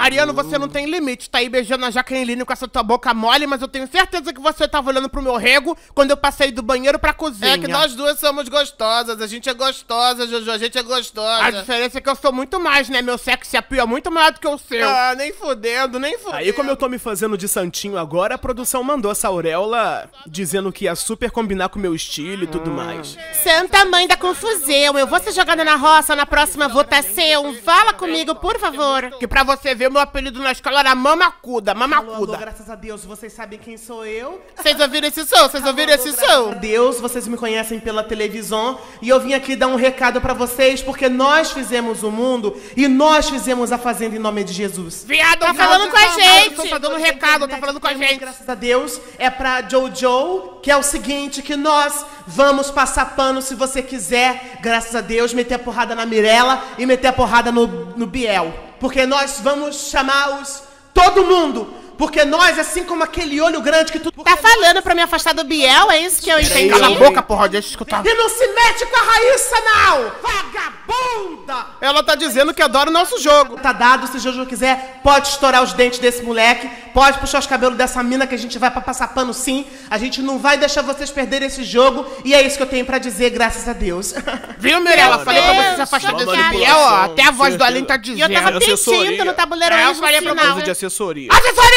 Mariano, você não tem limite. Tá aí beijando a Jaqueline com essa tua boca mole, mas eu tenho certeza que você tava olhando pro meu rego quando eu passei do banheiro pra cozinha. É que nós duas somos gostosas. A gente é gostosa, Jojo. A gente é gostosa. A diferença é que eu sou muito mais, né? Meu sexy appeal é muito maior do que o seu. Ah, nem fudendo, nem fudendo. Aí, como eu tô me fazendo de santinho agora, a produção mandou essa auréola dizendo que ia super combinar com o meu estilo e tudo mais. Santa mãe da confusão, eu vou ser jogada na roça na próxima votação. Fala comigo, por favor. Que pra você ver, meu apelido na escola era Mamacuda, Alô, Mamacuda. graças a Deus, vocês sabem quem sou eu? Vocês ouviram esse som? Vocês ouviram esse Graças a som? Deus, vocês me conhecem pela televisão e eu vim aqui dar um recado pra vocês porque nós fizemos o mundo e nós fizemos a fazenda em nome de Jesus. Viado, Tá falando com a gente. Tá dando recado, tá falando com a gente. Graças a Deus, é pra Jojo, que é o seguinte, que nós vamos passar pano se você quiser, graças a Deus, meter a porrada na Mirella e meter a porrada no Biel. Porque nós vamos chamar todo mundo. Porque nós, assim como aquele olho grande que tu... Tá falando pra me afastar do Biel? É isso que eu entendi? Cala a boca, porra, deixa eu escutar. E não se mete com a Raíssa, não! Vagabunda! Ela tá dizendo que adora o nosso jogo. Tá dado, se Jojo quiser, pode estourar os dentes desse moleque, pode puxar os cabelos dessa mina que a gente vai pra passar pano sim. A gente não vai deixar vocês perderem esse jogo e é isso que eu tenho pra dizer, graças a Deus. Viu, Mirella? Meu Falei pra você Deus, se afastar só desse manipulação, Biel, ó. Até a voz do certeza. Além tá E eu dizendo. tava assessoria. pedindo no tabuleiro É, eu hoje no falei pra final. Coisa de assessoria. Assessoria!